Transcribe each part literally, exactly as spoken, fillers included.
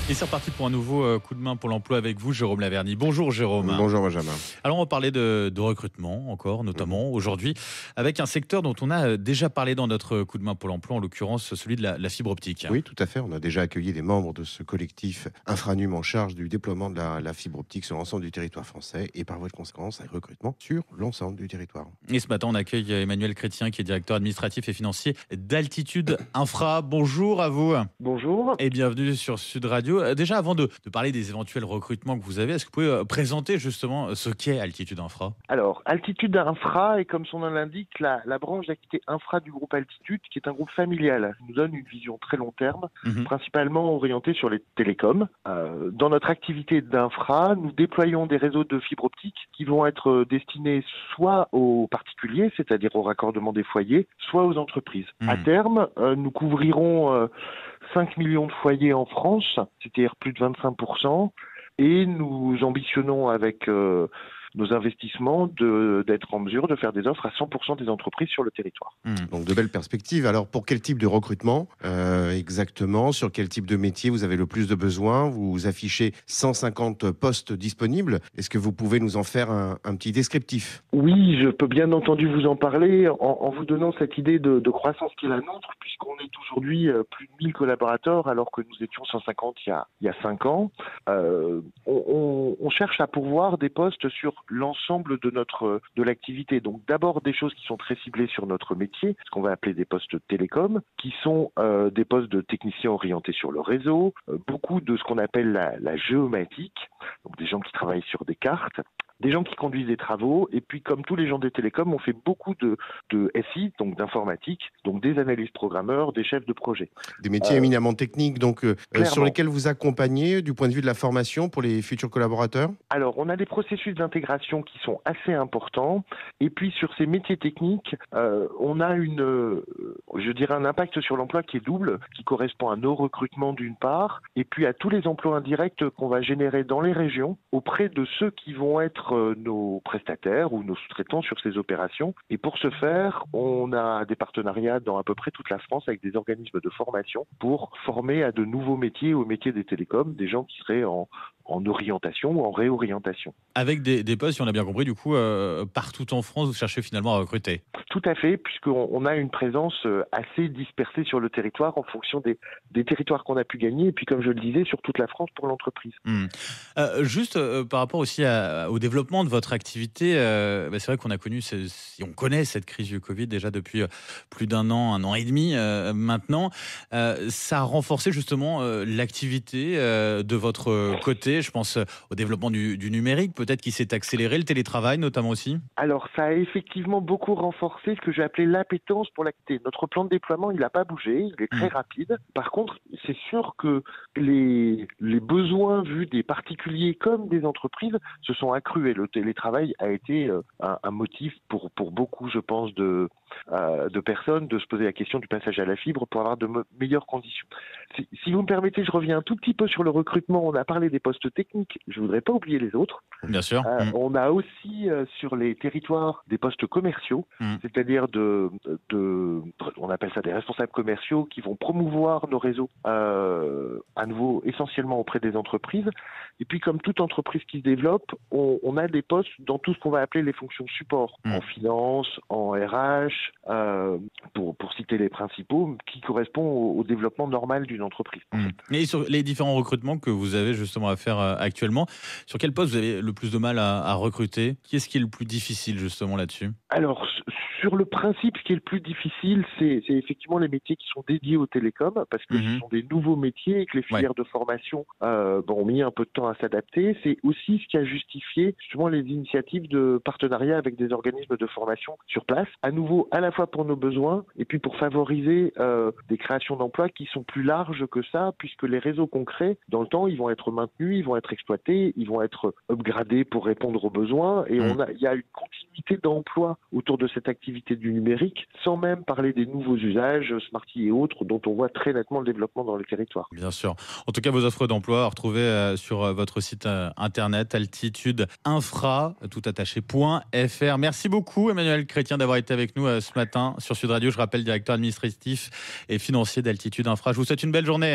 Et c'est reparti pour un nouveau euh, coup de main pour l'emploi avec vous, Jérôme Laverny. Bonjour Jérôme. Bonjour Benjamin. Alors on va parler de, de recrutement encore, notamment mmh. aujourd'hui, avec un secteur dont on a déjà parlé dans notre coup de main pour l'emploi, en l'occurrence celui de la, la fibre optique. Oui, tout à fait. On a déjà accueilli des membres de ce collectif Infranum en charge du déploiement de la, la fibre optique sur l'ensemble du territoire français et par voie de conséquence, un recrutement sur l'ensemble du territoire. Et ce matin, on accueille Emmanuel Chrétien, qui est directeur administratif et financier d'Altitude Infra. Bonjour à vous. Bonjour. Et bienvenue sur Sud Radio. Déjà, avant de, de parler des éventuels recrutements que vous avez, est-ce que vous pouvez présenter justement ce qu'est Altitude Infra ? Alors, Altitude Infra est, comme son nom l'indique, la, la branche d'activité infra du groupe Altitude, qui est un groupe familial. Il nous donne une vision très long terme, mmh. principalement orientée sur les télécoms. Euh, dans notre activité d'infra, nous déployons des réseaux de fibre optique qui vont être destinés soit aux particuliers, c'est-à-dire au raccordement des foyers, soit aux entreprises. Mmh. À terme, euh, nous couvrirons euh, cinq millions de foyers en France, c'est-à-dire plus de vingt-cinq pour cent, et nous ambitionnons avec euh, nos investissements de, d'être en mesure de faire des offres à cent pour cent des entreprises sur le territoire. Mmh. Donc de belles perspectives. Alors pour quel type de recrutement euh, exactement, sur quel type de métier vous avez le plus de besoins? Vous affichez cent cinquante postes disponibles. Est-ce que vous pouvez nous en faire un, un petit descriptif? Oui, je peux bien entendu vous en parler en, en vous donnant cette idée de, de croissance qui est la nôtre, puisqu'on est aujourd'hui euh, plus de mille collaborateurs alors que nous étions cent cinquante il y a, il y a cinq ans. Euh, on, on, on cherche à pourvoir des postes sur l'ensemble de notre de l'activité. Donc d'abord des choses qui sont très ciblées sur notre métier, ce qu'on va appeler des postes télécom, qui sont euh, des postes de techniciens orientés sur le réseau, euh, beaucoup de ce qu'on appelle la, la géomatique, donc des gens qui travaillent sur des cartes, des gens qui conduisent des travaux, et puis comme tous les gens des télécoms, on fait beaucoup de, de S I, donc d'informatique, donc des analystes programmeurs, des chefs de projet. Des métiers euh, éminemment techniques, donc euh, sur lesquels vous accompagnez du point de vue de la formation pour les futurs collaborateurs? Alors, on a des processus d'intégration qui sont assez importants, et puis sur ces métiers techniques, euh, on a une, euh, je dirais un impact sur l'emploi qui est double, qui correspond à nos recrutements d'une part, et puis à tous les emplois indirects qu'on va générer dans les régions auprès de ceux qui vont être nos prestataires ou nos sous-traitants sur ces opérations. Et pour ce faire, on a des partenariats dans à peu près toute la France avec des organismes de formation pour former à de nouveaux métiers, aux métiers des télécoms, des gens qui seraient en, en orientation ou en réorientation. Avec des, des postes, si on a bien compris, du coup, euh, partout en France, vous cherchez finalement à recruter. Tout à fait, puisqu'on on a une présence assez dispersée sur le territoire en fonction des, des territoires qu'on a pu gagner, et puis comme je le disais, sur toute la France pour l'entreprise. Mmh. Euh, juste euh, par rapport aussi à, au développement de votre activité, euh, bah c'est vrai qu'on a connu, ce, on connaît cette crise du Covid déjà depuis plus d'un an, un an et demi euh, maintenant. Euh, ça a renforcé justement euh, l'activité euh, de votre côté. Je pense au développement du, du numérique, peut-être qui s'est accéléré, le télétravail notamment aussi. Alors ça a effectivement beaucoup renforcé ce que j'ai appelé l'appétence pour l'activité. Notre plan de déploiement, il n'a pas bougé, il est très mmh. rapide. Par contre, c'est sûr que les, les besoins vus des particuliers comme des entreprises se sont accrus et le télétravail a été euh, un, un motif pour, pour beaucoup, je pense, de, euh, de personnes de se poser la question du passage à la fibre pour avoir de me- meilleures conditions. Si, si vous me permettez, je reviens un tout petit peu sur le recrutement. On a parlé des postes techniques, je ne voudrais pas oublier les autres. Bien sûr. Euh, mmh. On a aussi euh, sur les territoires des postes commerciaux, mmh. c'est-à-dire de, de, on appelle ça des responsables commerciaux qui vont promouvoir nos réseaux euh, à nouveau essentiellement auprès des entreprises. Et puis comme toute entreprise qui se développe, on, on a des postes dans tout ce qu'on va appeler les fonctions support, mmh. en finance, en R H, euh, pour, pour citer les principaux, qui correspondent au, au développement normal d'une entreprise. Mmh. Et sur les différents recrutements que vous avez justement à faire euh, actuellement, sur quel poste vous avez le plus de mal à, à recruter? Qui est-ce qui est le plus difficile justement là-dessus? Alors, sur le principe, ce qui est le plus difficile, c'est, c'est effectivement les métiers qui sont dédiés aux télécoms, parce que mmh. ce sont des nouveaux métiers et que les filières ouais. de formation euh, bon, ont mis un peu de temps à s'adapter. C'est aussi ce qui a justifié justement les initiatives de partenariat avec des organismes de formation sur place, à nouveau à la fois pour nos besoins et puis pour favoriser euh, des créations d'emplois qui sont plus larges que ça, puisque les réseaux qu'on crée, dans le temps, ils vont être maintenus, ils vont être exploités, ils vont être upgradés pour répondre aux besoins, et mmh. on a, il y a une continuité d'emploi autour de cette activité du numérique, sans même parler des nouveaux usages, Smarty et autres, dont on voit très nettement le développement dans les territoires. Bien sûr. En tout cas, vos offres d'emploi à retrouver euh, sur euh, votre site euh, internet Altitude Infra, tout attaché point F R. Merci beaucoup Emmanuel Chrétien d'avoir été avec nous euh, ce matin sur Sud Radio. Je rappelle, directeur administratif et financier d'Altitude Infra. Je vous souhaite une belle journée.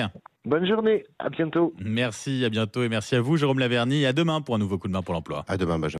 Bonne journée, à bientôt. Merci, à bientôt et merci à vous Jérôme Laverny. À demain pour un nouveau coup de main pour l'emploi. À demain, Benjamin.